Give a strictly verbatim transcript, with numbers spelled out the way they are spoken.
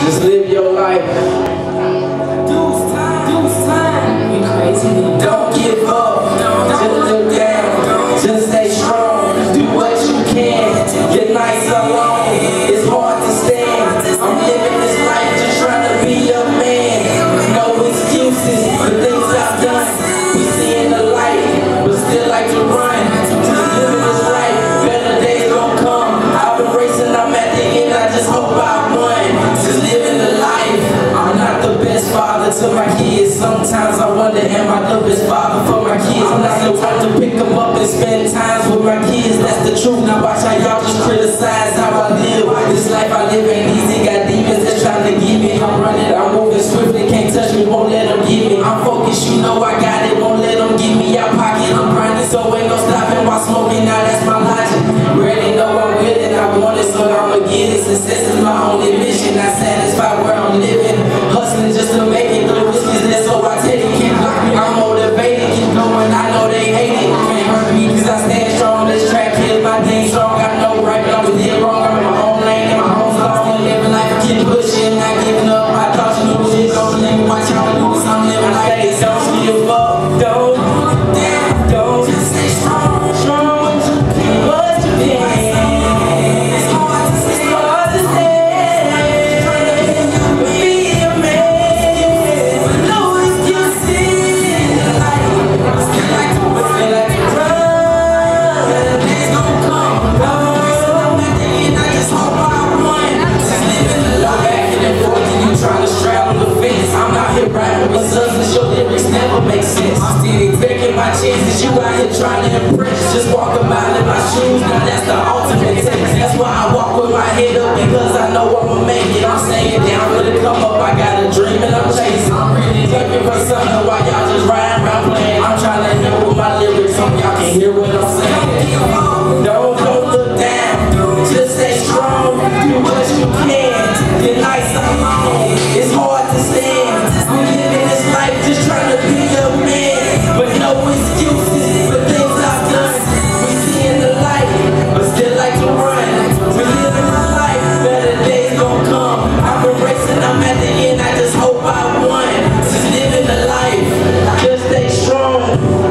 Just live your life. Don't give up. Just look down. Just stay strong. Do what you can. Get nice alone. It's hard to stand. I'm living this life just trying to be a man. No excuses for things I've done. We seeing the light, but still like to run. Just living this life. Better days gon' come. I've been racing. I'm at the end. I just hope I won. Just living the life. I'm not the best father to my kids. Sometimes I wonder, am I the best father for my kids? I'm not the one to pick them up and spend times with my kids. That's the truth. Now watch how y'all just criticize how I live. This life I live ain't easy. Got demons that's trying to give me. I'm running, I'm moving swiftly. Can't touch me, won't let them give me. I'm focused, you know I got it. Won't let them give me out pocket. I'm grinding, so ain't no stopping while smoking. Now that's my logic. Ready, know I'm with it. I want it, so I'ma get it. Success is my only mission. Not satisfied where I'm living. Hustling just to make it through. This business, so I take it. Can't block me. I'm motivated. Keep going. I know they hate it. Can't hurt me cause I stand strong. This track kills my thing strong. I know right, but I was here wrong. I'm in my own lane, in my own zone. Living life, I keep pushing, not giving up. I thought you knew shit. Don't let me watch how I do this. I'm living like this. Don't give up. Don't look down. Don't just stay strong. Strong. What you can. It's hard to stay. Hard to stay. Be a man. But no excuses. Like, I feel like I feel like a run. Days gon' come. I'm at the end. I just hope I won. Just living the life. Back and forth and you trying to straddle the fence. I'm out here riding with substance. Your lyrics never make sense. I'm still taking my chances. You out here trying to impress. Just walk a mile in my shoes. Now that's the ultimate test. That's why I walk with my head up, because I know I'ma make it. I'm staying down for the come up. I got a dream and I'm chasing. I'm really looking for something while y'all just riding around playing. I'm trying to hear with my lyrics so y'all can hear what I'm saying. Don't, don't look down. Just stay strong. Do what you can. Get nice alone. It's hard to stand. I'm living this life just trying to be a man. But no excuses for things I've done. We seeing the light, but still like to run. We living the life. Better days gon' come. I've been racing. I'm at the end. I just hope I won. Just living the life. Just stay strong.